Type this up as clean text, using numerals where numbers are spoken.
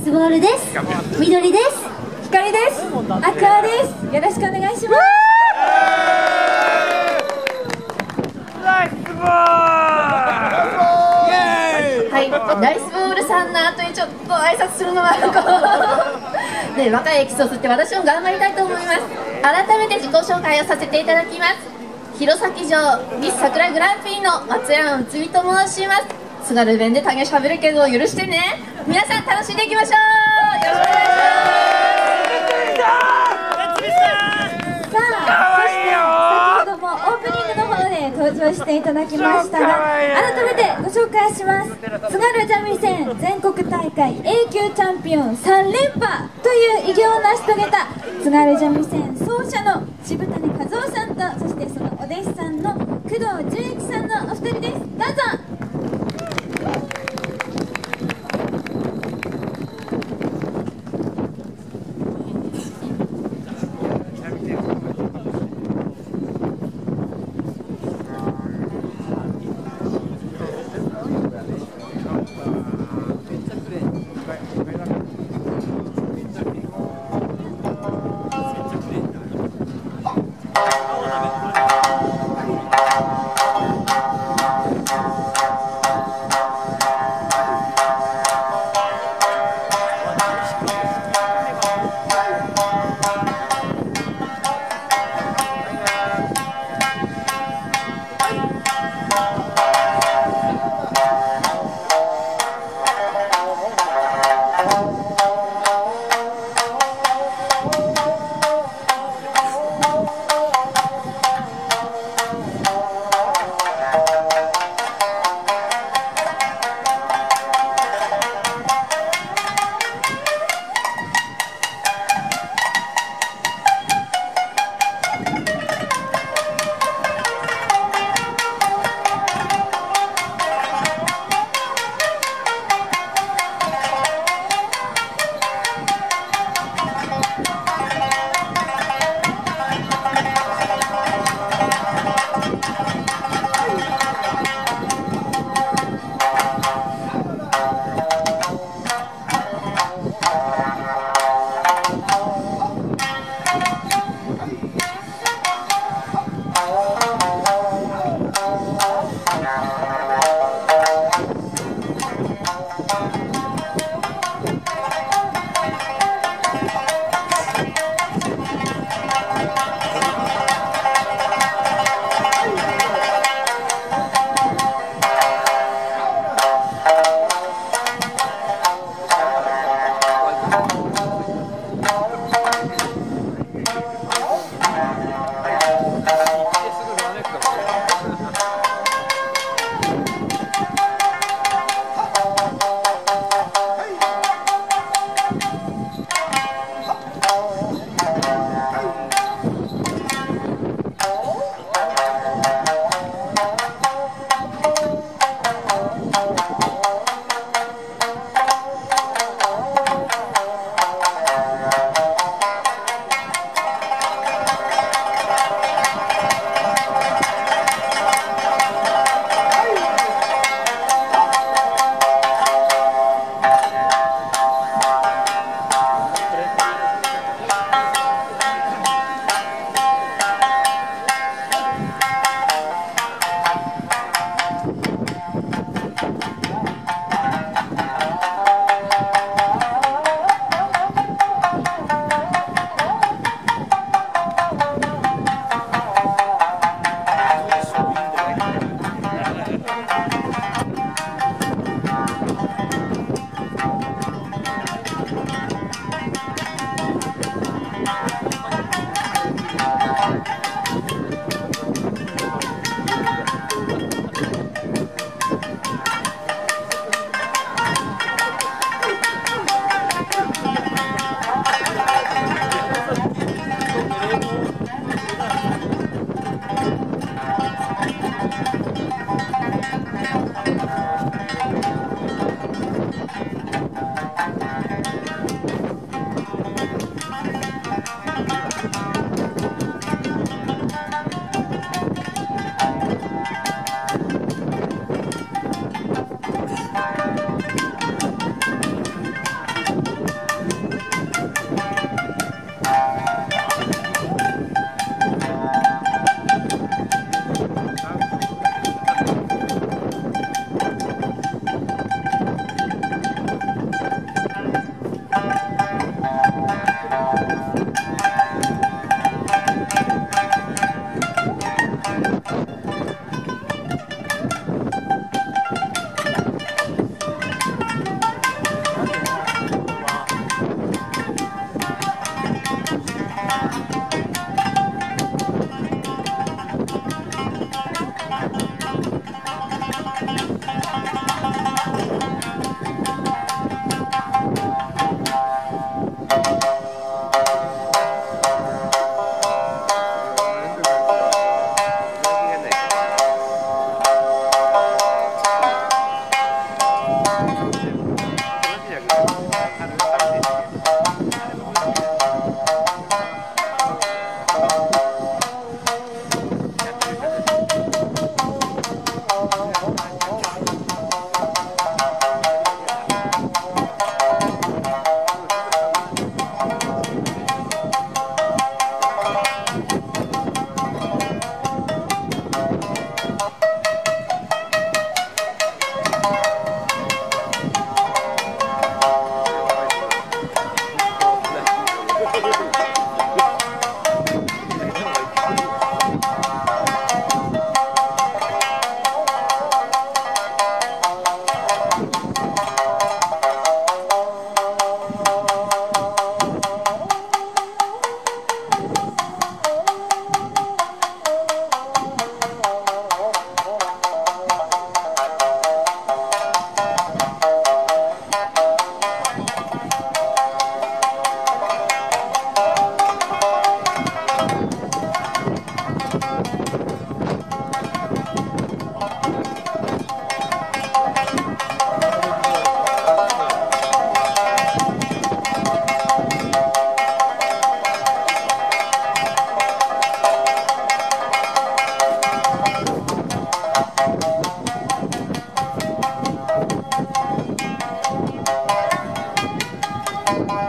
スボールです。緑です。光です。アクアです。よろしくお願いします。 ナイスボール。 はい、ナイスボールさんの後にちょっと挨拶するのはで、若いエキスを吸って私も頑張りたいと思います。改めて自己紹介をさせていただきます。弘前城ミス桜グランプリの松山うつみと申します。津軽弁で影しゃべるけど許してね。皆さん楽しんでいきましょう。よろしくお願いします。さあ、そして先ほどもオープニングの方で登場していただきましたが、改めてご紹介します。津軽三味線全国大会 A 級チャンピオン3連覇という偉業を成し遂げた津軽三味線奏者の渋谷和夫さんと、そしてそのお弟子さんの工藤純一さんのお二人です。どうぞ。 す。